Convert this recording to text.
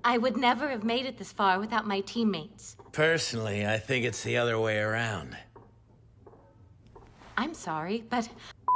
I would never have made it this far without my teammates. Personally, I think it's the other way around. I'm sorry, but